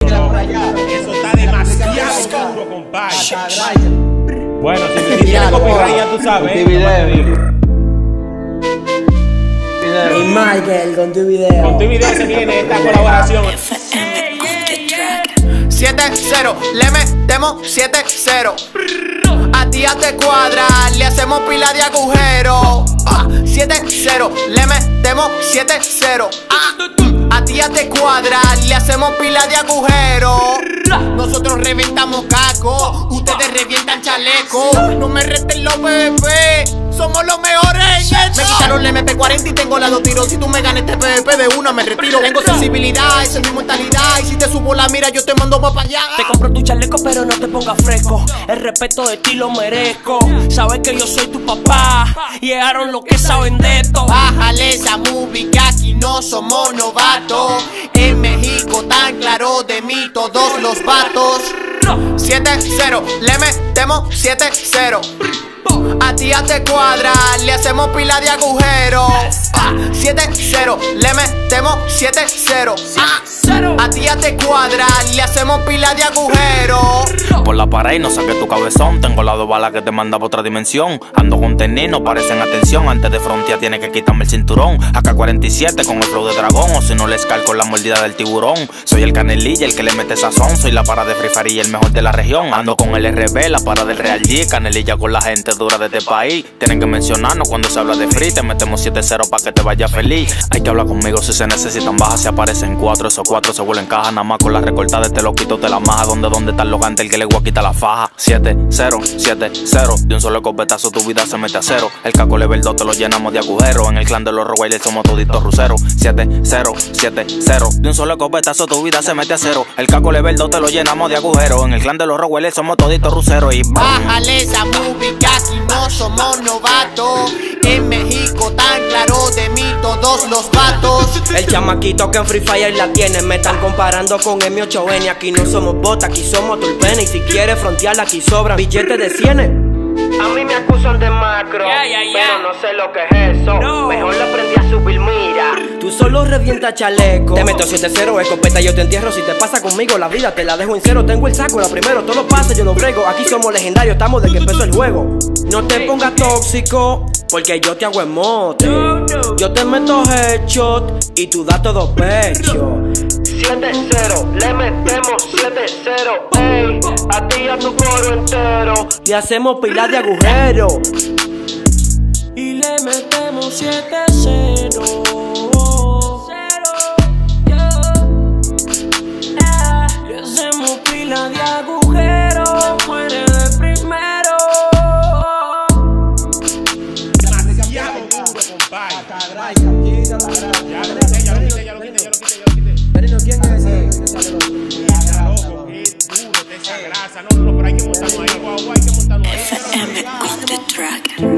Eso está demasiado duro, compadre. Bueno, si tienes copyright ya tú sabes. Y Michael, con tu video. Con tu video se viene esta colaboración. 7-0, le metemos 7-0. A ti ya te cuadra, le hacemos pila de agujero. 7-0, le metemos 7-0. A ti ya te cuadra, le hacemos pila de agujero. Nosotros reventamos caco, ustedes revientan chaleco. No me resten los PvP, somos los mejores en esto. Me quitaron el MP40 y tengo la 2 tiros. Si tú me ganas este PvP de una me retiro. Tengo sensibilidad, esa es mi mentalidad. Y si te subo la mira yo te mando pa' allá. Te compro tu chaleco pero no te pongas fresco. El respeto de ti lo merezco. Sabes que yo soy tu papá. Llegaron los que saben de esto. Bájale esa movie que aquí no somos novatos. En México tan claro de mí todos los vatos. 7-0, le metemos 7-0. A ti ya te cuadra, le hacemos pila de agujero. 7-0, le metemos 7-0. A ti ya te cuadra, le hacemos pila de agujero. Por la pared no saques tu cabezón. Tengo las 2 balas que te manda por otra dimensión. Ando con tenis, no parecen atención. Antes de frontear tienes que quitarme el cinturón. AK-47 con el flow de dragón. O si no les calco la mordida del tiburón. Soy el canelilla, el que le mete sazón. Soy la para de Free Fire y el mejor de la región. Ando con el RB, la para del Real G. Canelilla con la gente dura de este país. Tienen que mencionarnos cuando se habla de free. Te metemos 7-0 pa' que te vaya feliz. Hay que hablar conmigo si se necesitan bajas. Se aparecen 4, esos 4 se vuelven caja. Nada más con la recortada te lo quito, te la maja. ¿Dónde están los gantes? El que le voy a quitar la faja. 7-0, 7-0. De un solo escopetazo tu vida se mete a cero. El caco level 2 te lo llenamos de agujeros. En el clan de los Rottweilers somos toditos ruceros. 7-0, 7-0. De un solo escopetazo tu vida se mete a cero. El caco level 2 te lo llenamos de agujeros. En el clan de los Rottweilers somos toditos ruceros. Y bájale esa movie que aquí no somos novatos. En México tan claro de mí todos los vatos. El chamaquito que en Free Fire la tiene. Me están comparando con M8N. Aquí no somos botas, aquí somos tulpenes. Y si quieres frontear aquí sobran billetes de 100. A mí me acusan de macro, pero no sé lo que es eso. Mejor le aprendí a subir, mira. Tú solo revienta chaleco. Te meto 7-0, escopeta yo te entierro. Si te pasa conmigo la vida te la dejo en cero. Tengo el saco, la primero, todo lo pasa, yo lo brego. Aquí somos legendarios, estamos de que empezó el juego. No te pongas tóxico, porque yo te hago emote. Yo te meto headshot y tú das todo pecho. 7-0, le metemos 7-0, ey. A ti y a tu coro entero le hacemos pila de agujero. Y le metemos 7-0. Le hacemos pila de agujero. Muere de primero. Demasiado duro, compadre. Ya lo quité. Pero ¿quién es ese? Está loco, qué duro, esa grasa. No, pero hay que montarnos ahí, guau, hay que montarnos ahí. FM on the track.